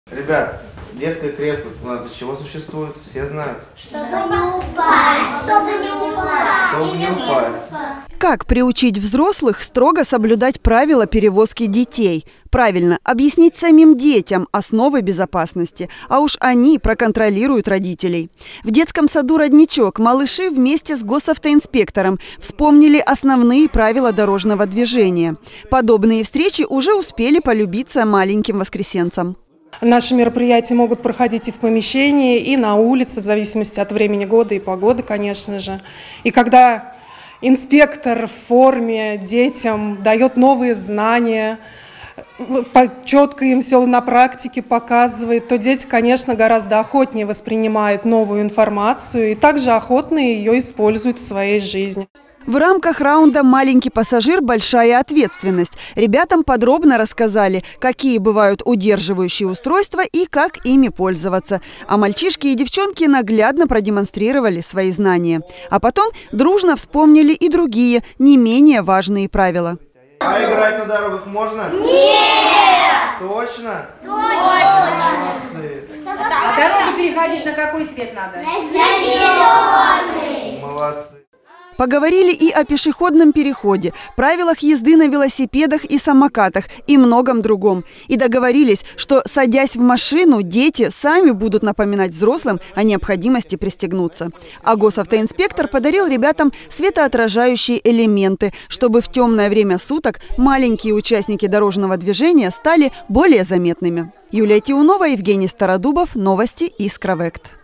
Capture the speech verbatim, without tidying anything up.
Ребят, детское кресло у нас для чего существует? Все знают. Чтобы не упасть. Чтобы не упасть. Чтобы не упасть. Как приучить взрослых строго соблюдать правила перевозки детей? Правильно, объяснить самим детям основы безопасности, а уж они проконтролируют родителей. В детском саду «Родничок» малыши вместе с госавтоинспектором вспомнили основные правила дорожного движения. Подобные встречи уже успели полюбиться маленьким воскресенцам. Наши мероприятия могут проходить и в помещении, и на улице, в зависимости от времени года и погоды, конечно же. И когда инспектор в форме детям дает новые знания, четко им все на практике показывает, то дети, конечно, гораздо охотнее воспринимают новую информацию и также охотно ее используют в своей жизни. В рамках раунда «Маленький пассажир. Большая ответственность» ребятам подробно рассказали, какие бывают удерживающие устройства и как ими пользоваться. А мальчишки и девчонки наглядно продемонстрировали свои знания. А потом дружно вспомнили и другие, не менее важные правила. А играть на дорогах можно? Нет! Точно? Точно! Молодцы! А дорогу переходить на какой свет надо? На зеленый! Молодцы! Поговорили и о пешеходном переходе, правилах езды на велосипедах и самокатах и многом другом. И договорились, что, садясь в машину, дети сами будут напоминать взрослым о необходимости пристегнуться. А госавтоинспектор подарил ребятам светоотражающие элементы, чтобы в темное время суток маленькие участники дорожного движения стали более заметными. Юлия Тиунова, Евгений Стародубов. Новости Искровект.